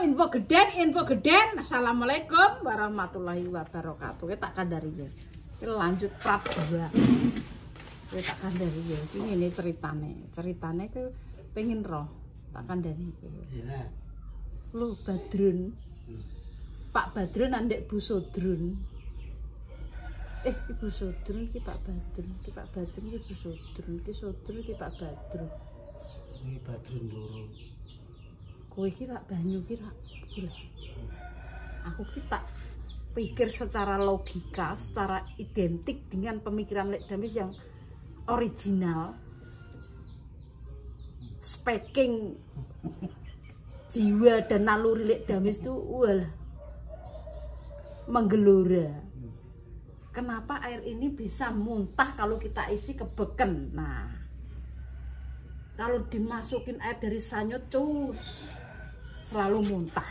info geden. Assalamualaikum warahmatullahi wabarakatuh. Kita tak kandari ya. Kita lanjut part 2. Kita tak kandari ya. Ini ceritane ke pengen roh. Tak kandari ya. Iya. Lu Badrun. Pak Badrun andek Bu Sodrun. Ibu Sodrun ki Pak Badrun. Ki Pak Badrun ki Bu Sodrun. Ki Sodrun ki Pak Badrun. Jenenge Badrun loro. Kowe kira banyu kira gila. Aku kita pikir secara logika, secara identik dengan pemikiran Lek Damis yang original, speaking jiwa dan naluri Lek Damis itu menggelora. Kenapa air ini bisa muntah kalau kita isi ke beken? Nah, kalau dimasukin air dari sanyut cus selalu muntah.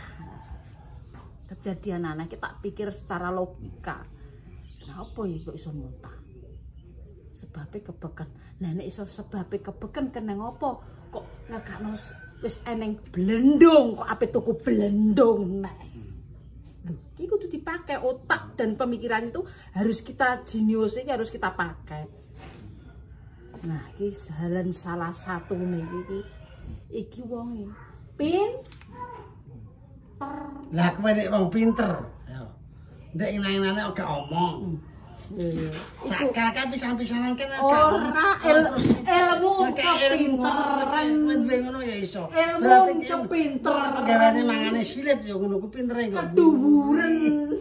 Kejadian aneh kita pikir secara logika. Kenapa ya kok iso muntah? Sebabnya kebeken. Lah nek iso sebabnya kebeken kena ngopo? Kok ngekakno wis eneng blendung, kok ape tuku blendung nek. Loh, iki kudu dipakai otak dan pemikiran itu harus kita jenius, harus kita pakai. Nah, iki salah satu nih iki wonge pinter. Lah kowe nek wong pinter, ya. Ndek nang-nane ora omong. Sakake pisan-pisanan kene ora ilmu kepinteran duwe ngono ya iso. Berarti kepinter gaweane mangane silit ya ngono ku pintere kok. Keduren.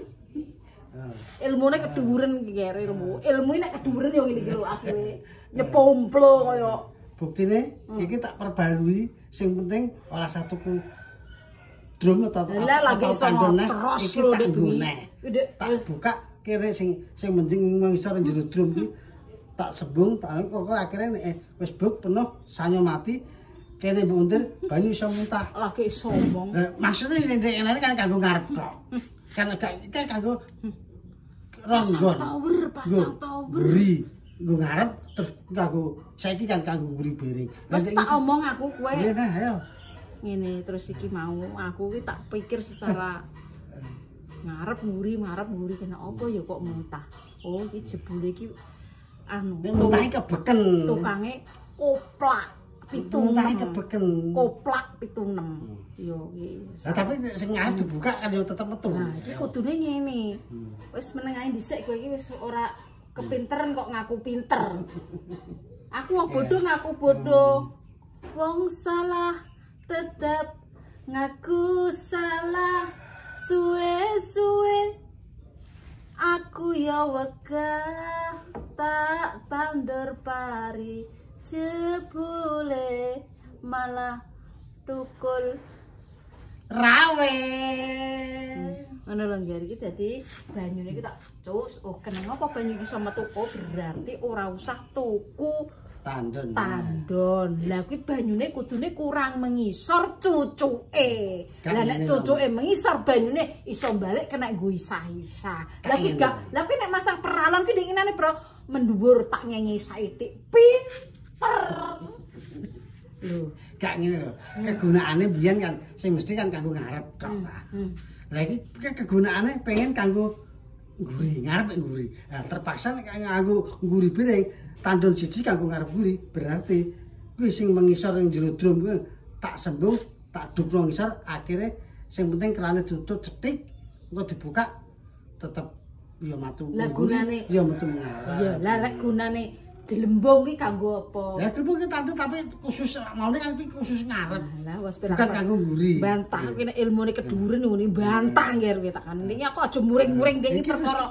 Ilmune keduren iki ilmu nek keduren yo ngene iki lho aku nyepomplo kaya buktine iki tak perbarui sing penting ora satuku drum atau tandone iki tak nggone tak buka kene sing penting mengisor jero drum iki tak sembung tak kok akhirnya wis buk penuh sanyo mati kene mundur banyu iso muntah lagi sombong maksudnya sing ndek kan kanggo ngarep tok kan gak kanggo ronggon pasang tower beri nggo ngarep terus kanggo saiki kan kanggo mburi bareng wis tak omong aku kowe iya nah ayo ngene terus iki mau aku iki tak pikir secara ngarep nguri kena apa ya kok muntah. Oh iki jebule iki anu muntahe kebeken tukange koplak 76 kebeken koplak 76 yo iki nah tapi sing ngarep dibuka kan yo tetep metu nah iki kudune ngene wis meneng ae dhisik kowe iki wis ora kepinteran kok ngaku pinter aku wong bodoh ngaku bodoh wong salah tetep ngaku salah suwe-suwe aku ya wegah tak tandur pari jebule malah tukul rawe ngono lho nggih iki dadi banyune iki tak cus oh keneng apa banyu iki iso metu berarti ora usah tuku tandon. Lah kuwi banyune kudune kurang mengisor cucuke. Lah nek cucuke mengisor banyune iso balik kena nggo isa-isa. Lah kuwi gak, lah kuwi nek masang peralon kuwi dinginane, Bro, mendhuwur tak nyenyi saithik. Pinter. Lho, gak ngene lho. Kegunaane biyen kan sing mesti kan kanggo ngarep tok. Lah iki kegunaane pengen kanggo nguri, ngarep nguri. Nah, terpaksa nganggo nguri piring. Tandon siji kanggo ngarep guri berarti kuwi sing mengisor ning jero drum kuwi tak sembung tak dupno ngisor akhirnya sing penting kerane tutup cetik engko dibuka tetep ya matu guri ya metu ngarep iya lah lek gunane dilembung ki kanggo apa ya dilembung ki tandon tapi khusus maune kan iki khusus ngarep lah wis bukan kanggo guri bantah ki nek ilmune keduren ngene bantah nggih kowe tak kan iki aku aja muring-muring iki perkara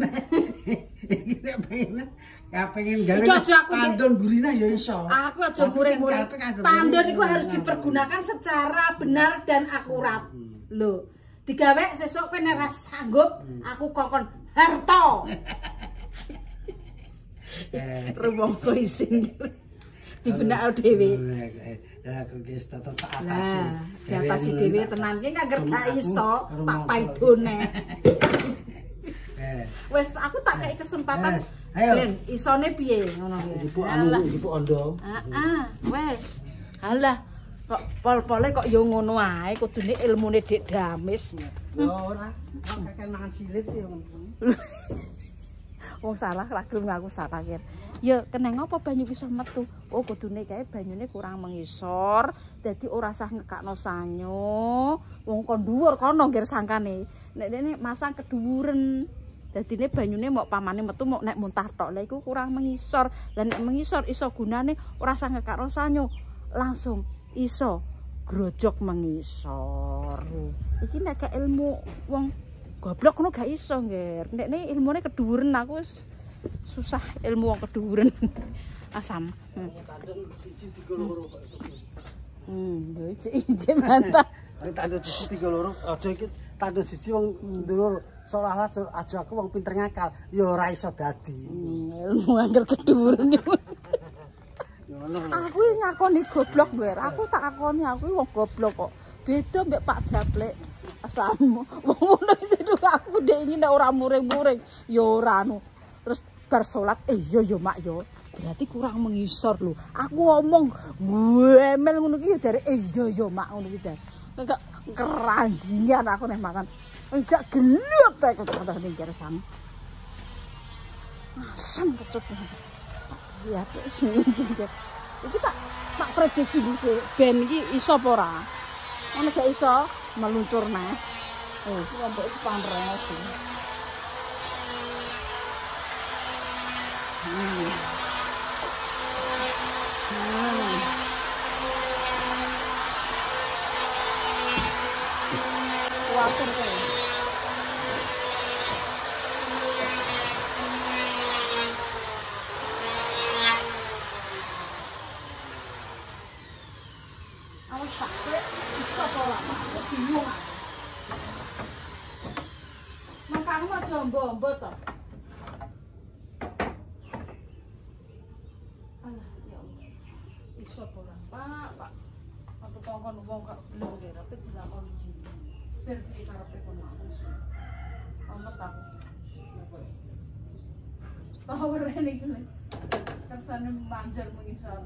iki nek pengen gawe tandon gurine ya iso. Aku aja muring-muring. Tandon iku harus dipergunakan secara benar dan akurat. Lho, digawe sesuk kowe nek ora sanggup, aku kongkon harta. Rumangsa isin. Dibenak dhewe. Aku wis tetep tak atasi. Nah, diatasi dhewe tenan ki gak iso, tak paidone. Wes aku tak kei kesempatan. Ben isone piye ngono ki. Jupuk anu, jupuk ondo. Heeh, wes. Halah, Kok pol-pole kok yo ngono ae, kudune ilmune Dik Damis. Yo ora, kok kakek mangan silit ya ngono. Wong salah ra gelem ngaku salah kir. Ya keneng apa banyu iso metu? Oh kudune kae banyune kurang mengisor, dadi ora sah ngekakno sanyo. Wong kon dhuwur kono ngger sangkane. Nek dene masang keduwuren. Dadine banyune mok pamane metu mok nek muntah tok. Lah iku kurang mengisor. Lah nek mengisor iso gunane ora sah ngekakno sanyo. Langsung iso grojok mengisor. Iki nek ilmu wong goblok ngono gak iso, Ngger. Nekne ilmune keduren aku wis susah ilmu wong keduren. Asam. Tandem siji 3 loro kok. Lho iki mantap. Tandem siji 3 loro aja iki tandem siji wong ndulur seolah-olah aja aku wong pinter ngakal ya ora iso dadi. Ilmu angel keduren iku. Ngono. Aku ngakoni goblok, Ngger. Aku tak akoni aku wong goblok kok. Beda mbek Pak Japlek. Asamu. Wong ngono itu aku ndek iki nek ora muring-muring ya ora anu. Terus bar salat iya ya Mak ya. Berarti kurang mengisor lho. Aku ngomong wemel ngono iki jare iya ya Mak ngono iki jare. Enggak keranjingan aku nek makan. Enggak gelut ta kok ning kere sam. Asem kecut. Ya iki tak prediksi dhisik ben iki iso apa ora. Ono gak iso meluncur neh. Lombok iki panres. Kuatir kowe. Awas sampe iso apa ora, aku bingung. Mangkamu aja ombo-ombo to. Alah, ya Allah. Iso apa ora, Pak? Aku kongkon wong gak gelem nggih, tapi dilakoni iki. Ben iki karepe kon aku. Amet aku. Power ini iki. Kersane manjur mengisor.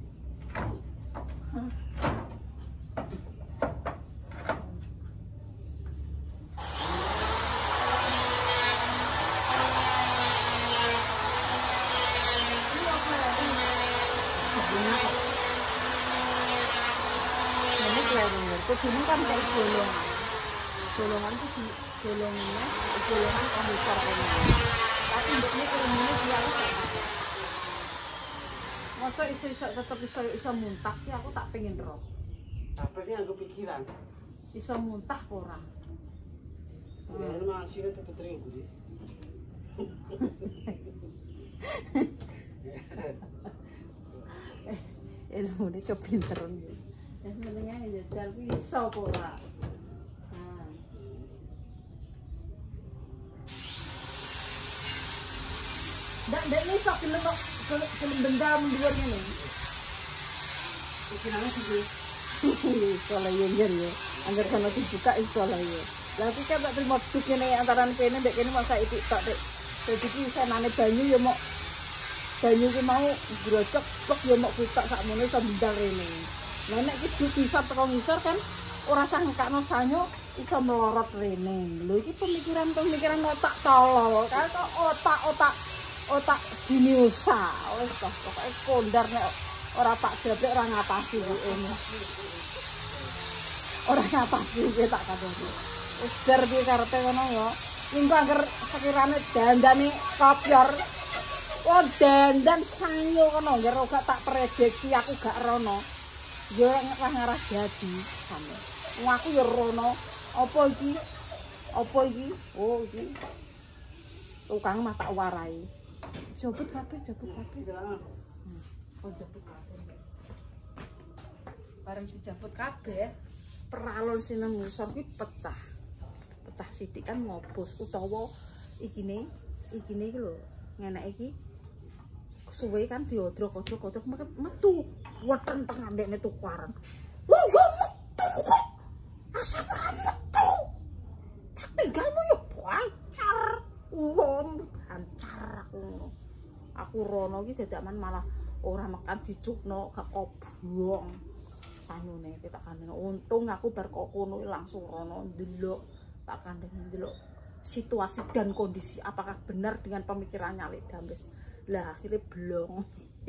Kudune kan kayak golongan. Golongan itu di golongan komputer ini. Tapi ndekne ilmune dia wis masa iso tetep iso muntah ki aku tak pengen roh. Capek iki nganggo pikiran. Iso muntah apa ora? Ya mangan silit tetep tering guri. Ilmune cok pinteran iki. Wis menenge njajal ki iso apa ora? Ndak iso gelem benda mundur ngene. Pikirannya sih. Iso lah ya njer ya. Angger kana dibuka iso lah ya. Lah iki kan tak terima dus ngene antaran kene ndek kene masa iki tok Dik. Dadi iki senane banyu ya mok banyu ki mau grocok plek ya mok kutak sakmene iso bendal rene. Lah nek iki dus bisa teko ngisor kan ora sah ngekakno sanyo iso melorot rene. Lho iki pemikiran otak tolol. Kan otak jeniusa. Wis toh pokoke kondar nek ora Pak Jablek ora ngapasi ini. Ora ngapasi iki tak kandhani. Wis bar piye karepe ngono ya. Minggu angger sekirane dandane kopior. Oh dandan sanyo ngono ngger gak tak prediksi aku gak rono. Ya ora ngarah dadi sampe. Wong aku ya rono. Apa iki? Oh iki. Tukang mah tak warai. Jabut kabeh. Oh jabut kabeh. Bareng dijabut kabeh, peralon sinem ngisor ki pecah. Pecah sithik kan ngobos utawa ikine iki lho, ngenek iki suwe kan diodrok-odrok metu weten pengandekne tukaran. Wah, metu kok. Asap ora metu. Tinggalmu yo bancar. Bancar aku. Aku rono iki dadakan malah ora mekan dicukno gak kobong. sanyune tak kandhani. Untung aku bar kok kono langsung rono ndelok tak kandhani ndelok situasi dan kondisi apakah benar dengan pemikirannya Lek Dames. Lah akhirnya blong.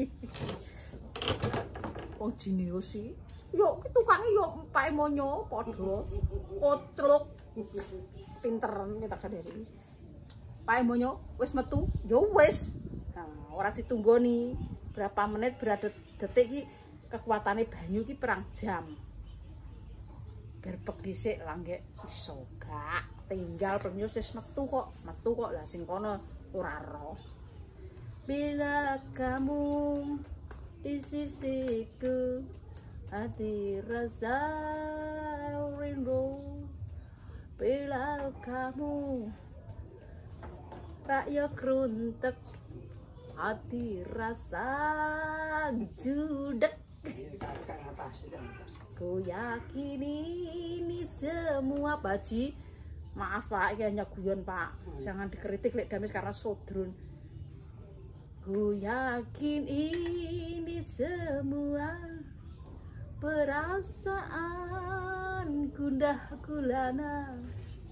Wong jenius sih. Yo tukange yo Pak Monyo padha. Ocluk. Pinteran tak kandhani. Pak Monyo wis metu, yo wis. Nah, ora ditunggoni berapa menit berapa detik iki kekuatane banyu ki perang jam. Berbek dhisik langgek iso gak tinggal penyus wis metu kok lah sing kono ora roh. Bila kamu di sisiku hati rasa rindu. Bila kamu rakyat kruntek hati rasa judek. Ku yakin ini semua baji. Maaf Pak, ini hanya guyon Pak. Jangan dikritik Lek Dames karena sodrun. Ku yakin ini semua perasaan gundah gulana.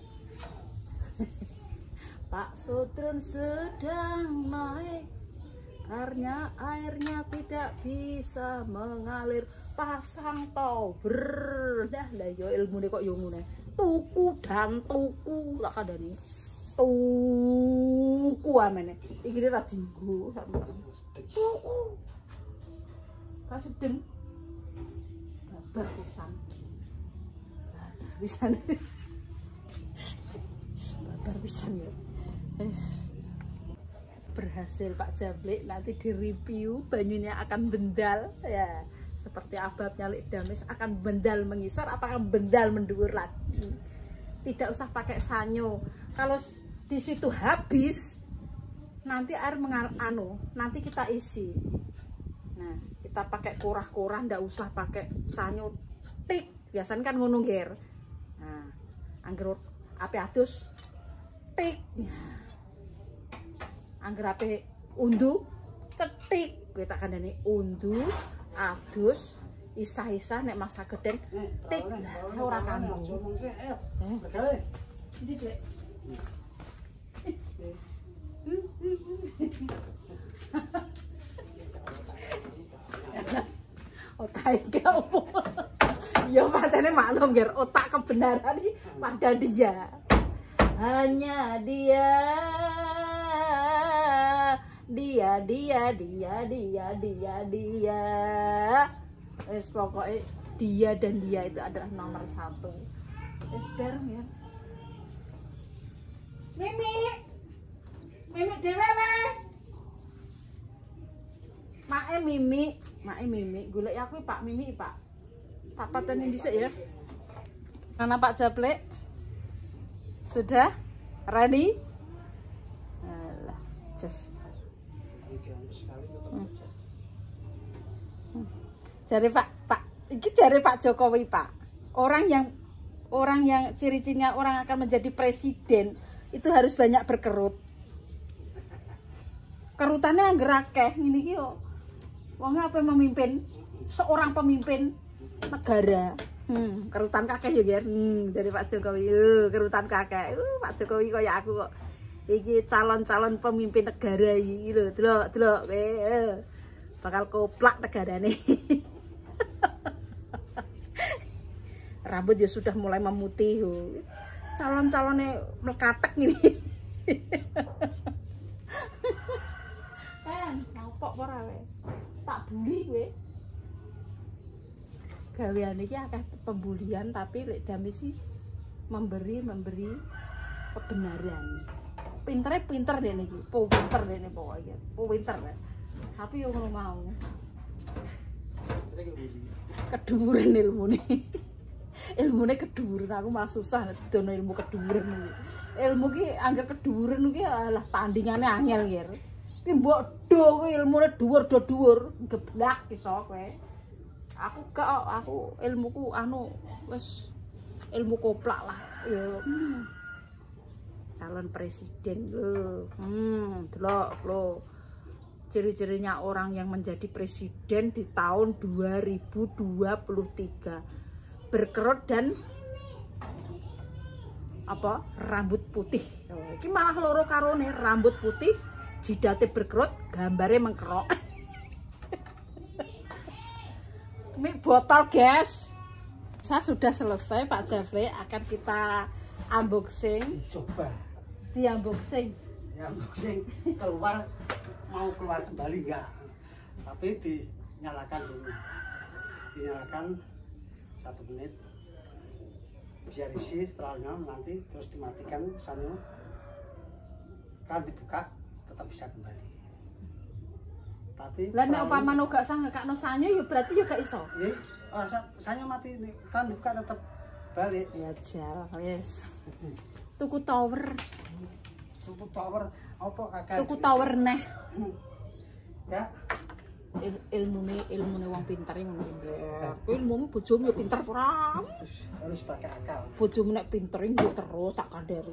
Pak Sodron sedang naik karena airnya tidak bisa mengalir. Pasang tober lah yo ilmune kok yo ngene. Tuku dan tuku lak kandhani. Tuku amene. Iki ra dinggo sampe. Tuku. Kasedeng. Babar pisan. Babar pisan ya. Berhasil Pak Jablik, nanti di review banyunya akan bendal ya seperti ababnya Lek Dames akan bendal mengisor apakah bendal menduur lagi. Tidak usah pakai sanyo, kalau di situ habis nanti air nanti kita isi. Nah kita pakai kurah-kurah, ndak usah pakai sanyo tik biasanya kan ngono ger. Nah angger ape adus tik. Angger ape undu cetik kowe tak kandhani undu adus isah-isah nek masak gedeng tik ora kanggo iki Dek otak kamu ya pancene maklum ger otak kebenaran iki pada dia hanya dia wes pokoknya dia dan dia itu adalah nomor satu. Wes bareng ya Mimi dewe le Mae Mimi golek aku Pak Mimi Pak papatan dhisik ya. Mana Pak Jablik sudah ready? Alah just Jare Pak Jokowi Pak, orang yang ciri-cirinya orang akan menjadi presiden itu harus banyak berkerut. Kerutannya angger akeh ngene iki yo. Wong apa memimpin seorang pemimpin negara. Kerutan kakek yo ger. Dari Pak Jokowi. Kerutan kakek. Pak Jokowi kaya aku kok. Iki calon-calon pemimpin negara iki lho. Delok kowe. Bakal koplak negarane. Rambut ya sudah mulai memutih. Calon-calonnya mekatek ini. Ngopok ora we. Tak buli kowe. Gaweane iki akeh pembulian tapi Lek Dames sih memberi kebenaran. Pinter deh niki. Pinter deh nih pokoknya. Pinter deh. Tapi yo ngono mau. Keduren ilmune. Ilmune keduren aku malah susah dono ilmu keduren iki. Ilmu ki angger keduren iki alah tandingane angel nggih. Ki mbok do kuwi ilmune dhuwur geblak iso kowe. Aku ilmuku wis ilmu koplak lah. Yo. Calon presiden lho. Delok lho. ciri-cirinya orang yang menjadi presiden di tahun 2023. Berkerut dan apa? Rambut putih. Iki malah loro karone, rambut putih, jidate berkerut, gambare mengkerok. Ini botol, guys. Saya sudah selesai, Pak Jafle. Akan kita unboxing. Coba. Di unboxing. Ya, unboxing keluar, mau keluar kembali enggak? Tapi dinyalakan dulu. Dinyalakan 1 menit. Biar isi peralnya nanti terus dimatikan sanyo. Kan dibuka tetap bisa kembali. Tapi lah nek umpamane gak sangekno sanyo ya berarti ya gak iso. Nggih, sanyo mati nih, kan dibuka tetap balik. Ya jal, wis. Tuku tower. Tuku tower apa kakak? Tuku tower neh. Ya. Ilmune wong pinter ngono iki. Ilmumu bojomu ya pinter ora? Harus pakai akal. Bojomu nek pinter iki terus tak kandhani.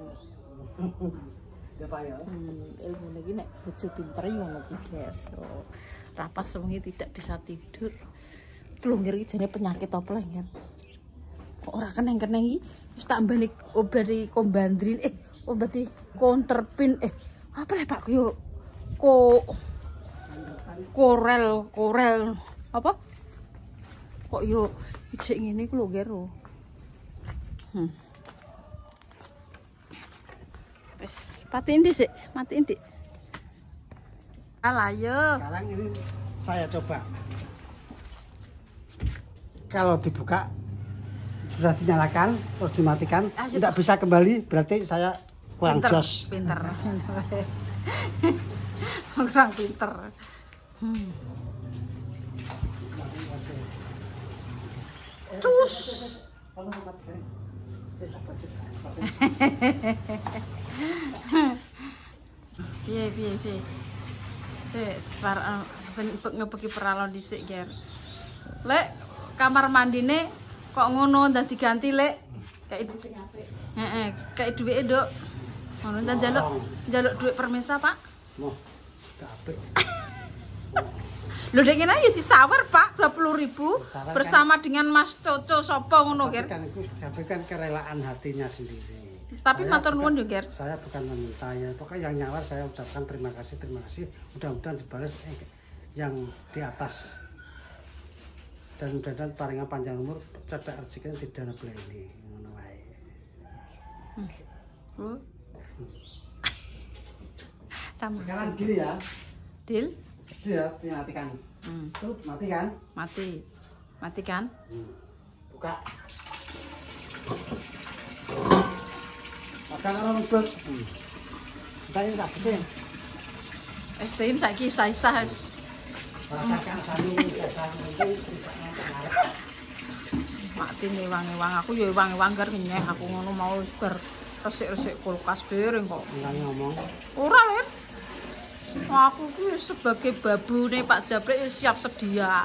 Ya Pak ya. Ilmune iki nek bojo pinter ngono iki, guys. Oh, rapas sewengi tidak bisa tidur. Klungir iki jane penyakit apa lah kan? Kok ora keneng-keneng iki wis tak balik obati kombandrin obati counterpin apa lah Pak yo korel apa kok yo ijek ngene iku lho Gero. Wis matiin Dik, matiin Dik. Alah yo. Sekarang ini saya coba. Kalau dibuka sudah dinyalakan terus dimatikan tidak bisa kembali, berarti saya kurang jos. Pinter. Kurang pinter. Terus piye. Sik ngepeki peralon dhisik, Ger. Lek kamar mandine kok ngono dadi ganti, Lek. Kayak dhisik apik. Heeh, kayak duwike, Nduk. Ngono ta njaluk duit permesa, Pak? Moh, gak apik. Lho dek ngene ya disawer, Pak, 20.000 bersama dengan Mas Coco sapa ngono, Ger. Kan itu kan kerelaan hatinya sendiri. Tapi matur nuwun yo, Ger. Saya bukan meminta ya, pokoknya yang nyawar saya ucapkan terima kasih. Mudah-mudahan dibalas yang di atas. Dan mudah-mudahan paringan panjang umur, cedak rezekinya tidak ada ini. Ngono wae. Sekarang gini ya. Deal? Ya, dimatikan. Tuh, mati kan? Mati. Mati kan? Buka. Maka kalau rubet. Kita ini tak betul. Estin saiki isa-isa wis. Rasakan sanyu bisa ngarep. Mati ngewang-ewang aku ya ewang-ewang gar ngenyek aku ngono mau bar resik-resik kulkas piring kok. Nang ngomong. Ora, Len. Aku ki sebagai babune Pak Jablek wis siap sedia.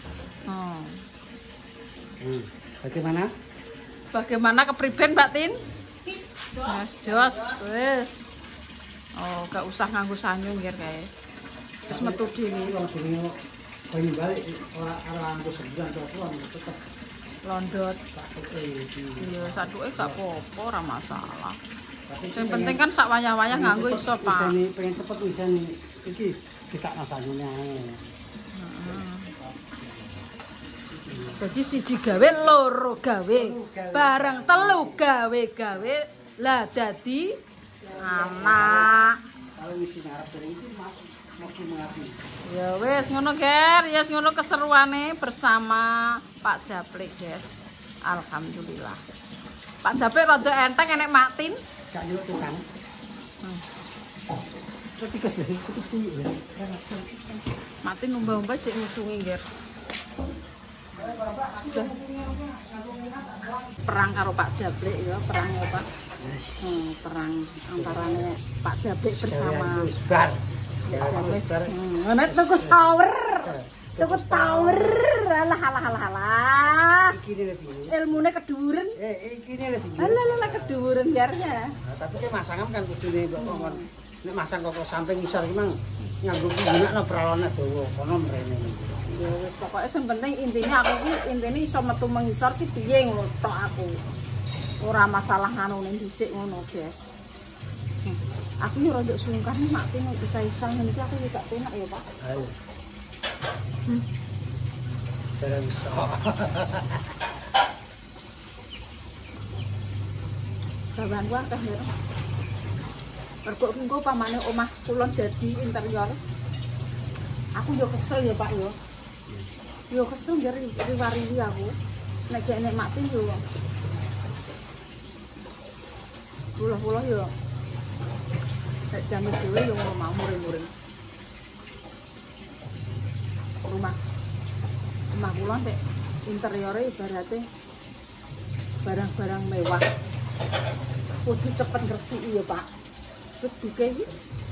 Bagaimana? Bagaimana kepriben Mbak Tin? Mas Jos, wis. Oh, gak usah nganggo sanyu nggir kae. Wis metu dhewe. Wong jenenge bayi balik ora nganggo sebulan terus tetep londot. Iya, saduke gak apa-apa, ora masalah. Yang penting kan sak wayah-wayah nganggo iso, Pak. Pengen cepet bisa iki dikak masanyune ae. Jadi siji gawe loro gawe, bareng telu gawe. Lah dadi anak. Kalau misi ngarep dari itu mesti mengerti. Ya wis ngono, Ger. Ya wis ngono keseruane bersama Pak Jablek, guys. Alhamdulillah. Pak Jablek rada enteng enek Matin. Gak nyeluk tukang. Tapi kesini cilik ya. Matin umbah-umbah cek musungi, Ger. Sudah. Perang karo Pak Jablek ya, perang ya, Pak. Perang antaranya Pak Jablek bersama bar. Nek tuku tower. Tuku tower. Alah. Ilmune keduren. Iki ne lho. Alah keduren jarnya. Tapi ki masangan kan kudune mbok ngomong. Nek masang kok samping ngisor ki mang nganggo gunakno pralone dawa kono mrene. Ya wis pokoke sing penting intine aku ki intine iso metu mengisor ki piye ngono tok aku. Ora masalah nganune dhisik ngono, Guys. Aku yo rada sungkan mak tine bisa-isa ngene iki aku yo gak penak ya, Pak. Ayo. Terus iso. Gawan gua akeh ya. Mergo ki engko pamane omah kulon dadi interior. Aku yo kesel ya, Pak yo. Yo kesel ngger riwari aku. Nek gek nek mak tin yo. Pulah-pulah yo. Nek jam dhewe yo mau muring-muring. Rumah kulon nek interiore ibarate barang-barang mewah. Kudu cepet ngresiki ya, Pak. Duduke iki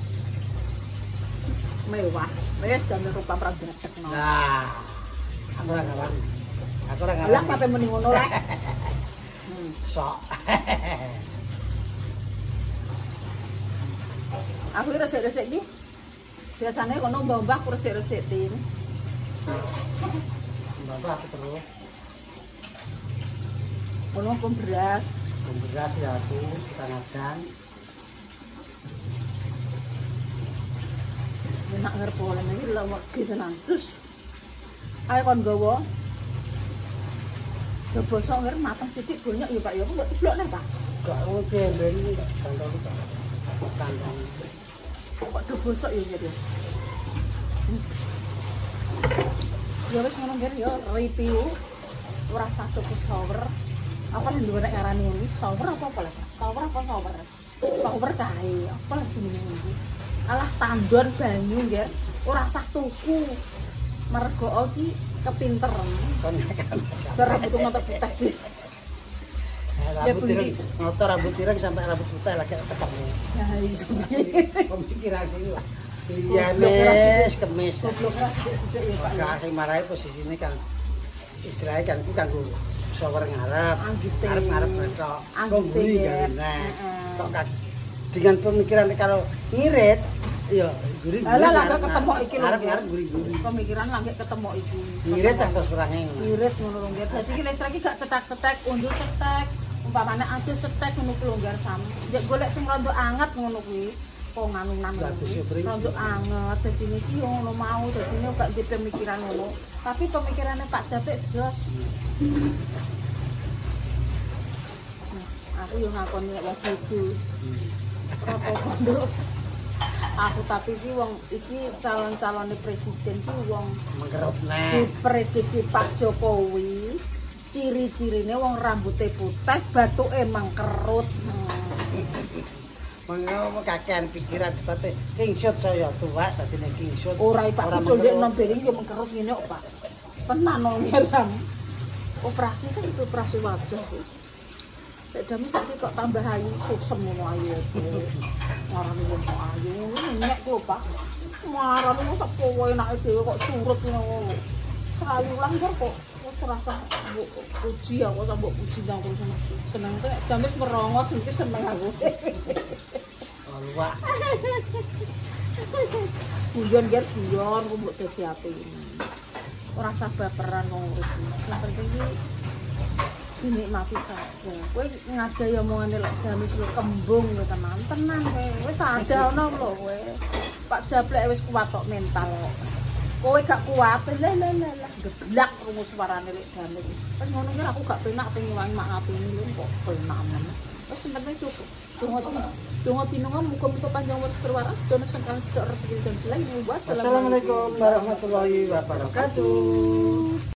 mewah. Wis jane rupa pragedekno. Nah. Aku ora ngawani. Aku ora ngawani. Lah pape muni ngono lek. Sok. Aku resik-resik iki. Biasane kono mbah-mbah aku resik-resik tin. Mbak aku terus. Kono pun beras. Beras ya aku kadang-kadang. Enak ngarep oleh iki lha gitu nantus. Ayo kon gawa. Yo bosok ngar mateng sithik banyak ya Pak ya. Kok ceblokne Pak? Gak oke mbeni kantong iki. Kantong. Kok do bosok ya gitu. Ya wis ngono nggih ya review ora sah cukup shower. Apa nek duwe nek ngarani iki shower apa lah? Shower apa shower? Shower kae. Apa lah jenenge iki? Alah tandon banyu nggih. Ora sah tuku. Mergo iki kepinteran. Kon kan. Rambut motor putih iki. Rambut ireng, motor rambut ireng sampai rambut putih lagi tekep. Ya iso piye. Pemikiran iki. Pilihanes kemis. Goblok lah sithik ya Pak. Kakek marahi posisine kan istilahnya kan iku kanggo shower ngarep. Ngarep betok. Anggite ya. Kok dengan pemikiran kalau ngirit ya guri-guri. Lah ketemu iki lho. Ngarep guri-guri. Pemikiran lagi ketemu iki. Ngirit atau surange ngono. Ngirit ngono lho nggih. Dadi iki listrik iki gak cetek-cetek, undur cetek. Umpamane adus cetek ngono ku longgar sami. Nek golek sing rada anget ngono kuwi. Kok nganunan rada anget. Dadi niki yo ngono mau, dadi nek gak ndek pemikiran ngono. Tapi pemikirannya Pak Japek jos. Aku yo ngakoni wong bodho. Ora apa-apa. Aku tapi iki wong iki calon-calone presiden ki wong mengkerut neh. Diprediksi Pak Jokowi, ciri-cirine wong rambute putih, bathuke mengkerut. Mengko kakean pikiran sebate kingsut saya tua dadi nek kingsut. Ora Pak Ucul nek nombering yo mengkerut ngene kok Pak. Tenan nongir sam. Operasi sing operasi wajah kuwi. Nek dami saiki kok tambah ayu susem ngono ayu. Ngarani wong kok ayu nyek kok Pak. Marane kok sak kowe enake dhewe kok surut ngono. Ayu langgar kok wis rasa mbok puji aku tak mbok puji nang terus seneng nek damis merongos iki seneng aku. Wah. Guyon ger guyon kok mbok dadi ati. Ora sabaperan wong urip. Sing penting iki dinikmati saja. Kowe ngadai omongane lek damis lu kembung ya tenan kowe. Wis ada ono lho kowe. Pak Jablek wis kuat tok mental kok. Kowe gak kuat lah geblak rumus suarane lek damis. Wis ngono ki aku gak penak pengen wangi mak ngapini lho kok penak. Wis penting cukup. Donga tinunga muga-muga panjang umur sekerwaras dono sengkang cedhak rezeki dan belai. Wassalamualaikum Assalamualaikum warahmatullahi wabarakatuh.